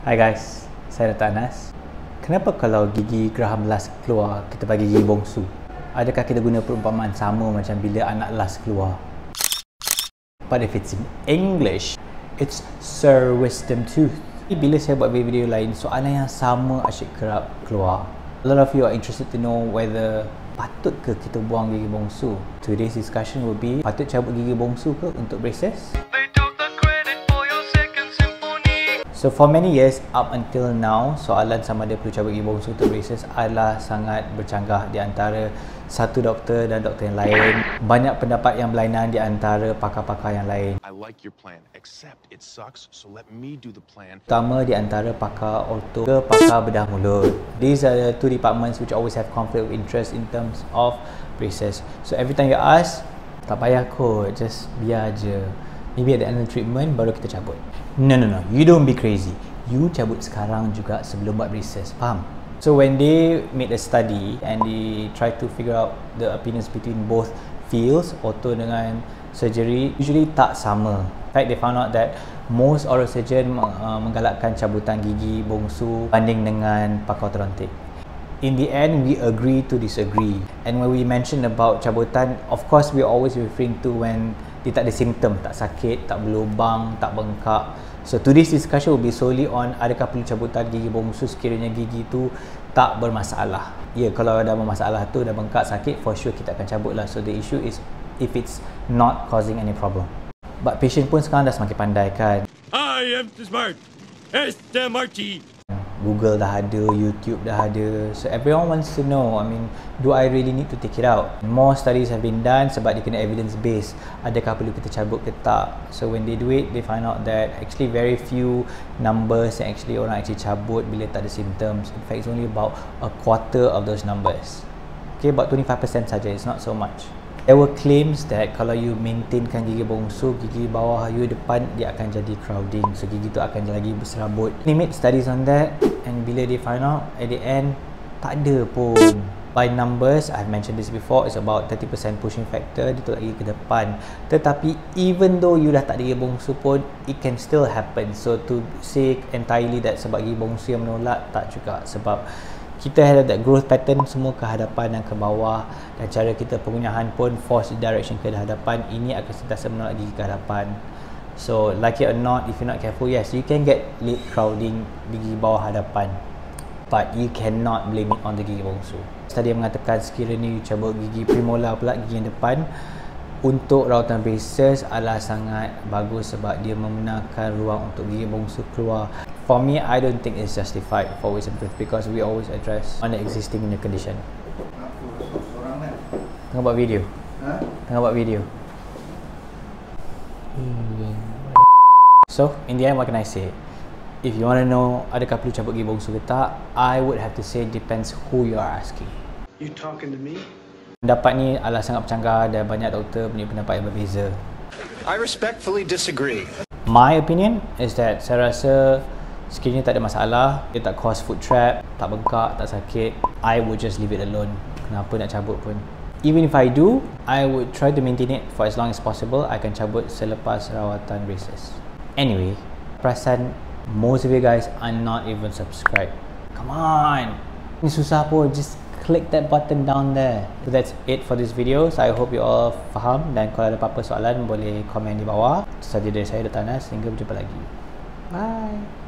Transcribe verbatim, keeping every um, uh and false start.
Hai guys, saya Dato' Anas. Kenapa kalau gigi geraham las keluar, kita bagi gigi bongsu? Adakah kita guna perumpamaan sama macam bila anak las keluar? But if it's in English, it's Sir Wisdom Tooth. Bila saya buat video lain, soalan yang sama asyik kerap keluar. A lot of you are interested to know whether patut ke kita buang gigi bongsu. Today's discussion will be, patut cabut gigi bongsu ke untuk braces? So for many years up until now, soalan sama ada perlu cabut gigi bongsu untuk braces adalah sangat bercanggah di antara satu doktor dan doktor yang lain. Banyak pendapat yang berlainan di antara pakar-pakar yang lain. I like your plan, except it sucks, so let me do the plan. Terutama di antara pakar orto ke pakar bedah mulut. These are the two departments which always have conflict of interest in terms of braces. So every time you ask, tak payah kot, just biar je. Maybe at the end of the treatment, baru kita cabut. No, no, no. You don't be crazy. You cabut sekarang juga sebelum buat braces. Faham? So when they made a study and they try to figure out the opinions between both fields, ortho dengan surgery, usually tak sama. In fact, they found out that most oral surgeon uh, menggalakkan cabutan gigi bongsu banding dengan pakar ortodontik. In the end, we agree to disagree. And when we mention about cabutan, of course, we always referring to when dia tak ada simptom, tak sakit, tak berlubang, tak bengkak. So today's discussion will be solely on adakah perlu cabutan gigi bongsu sekiranya gigi tu tak bermasalah. Ya, yeah, kalau ada masalah tu, dah bengkak, sakit, for sure kita akan cabut lah. So the issue is if it's not causing any problem. But patient pun sekarang dah semakin pandai kan. I am smart. S M R T. Google dah ada, YouTube dah ada. So everyone wants to know, I mean, do I really need to take it out? More studies have been done sebab dia kena evidence based. Adakah perlu kita cabut ke tak? So when they do it, they find out that actually very few numbers yang actually orang actually cabut bila tak ada symptoms. In fact, it's only about a quarter of those numbers. Okay, about twenty-five percent saja, it's not so much. There were claims that kalau you maintainkan gigi bongsu, gigi bawah you depan dia akan jadi crowding, so gigi tu akan lagi berserabut. They made studies on that, and bila they find out at the end, tak ada pun. By numbers, I've mentioned this before, it's about thirty percent pushing factor, dia tu lagi ke depan. Tetapi even though you dah tak ada gigi bongsu pun, it can still happen. So to say entirely that sebab gigi bongsu yang menolak, tak juga. Sebab kita ada that growth pattern semua ke hadapan dan ke bawah, dan cara kita penggunaan pun force direction ke hadapan, ini akan sentiasa menolak gigi ke hadapan. So like it or not, if you're not careful, yes, you can get late crowding di gigi bawah hadapan, but you cannot blame it on the gigi bongsu. Study yang mengatakan sekiranya you cabut gigi premolar pula, gigi yang depan, untuk rawatan braces adalah sangat bagus sebab dia membenarkan ruang untuk gigi bongsu keluar. For me, I don't think it's justified for wisdom tooth because we always address on the existing condition. Tengah buat video. Ha? Tengah buat video. So, in the end, what can I say? If you want to know adakah perlu cabut gigi bongsu ke tak, I would have to say depends who you are asking. You talking to me? Pendapat ni adalah sangat bercanggah dan banyak doktor punya pendapat yang berbeza. I respectfully disagree. My opinion is that saya rasa sekiranya tak ada masalah, dia tak cause foot trap, tak bengkak, tak sakit, I would just leave it alone. Kenapa nak cabut pun? Even if I do, I would try to maintain it for as long as possible. I akan cabut selepas rawatan braces. Anyway, perasan most of you guys are not even subscribed. Come on! Ini susah pun, just click that button down there. So that's it for this video. So I hope you all faham, dan kalau ada apa-apa soalan boleh komen di bawah. Itu saja dari saya, Dato' Anas. Hingga berjumpa lagi. Bye!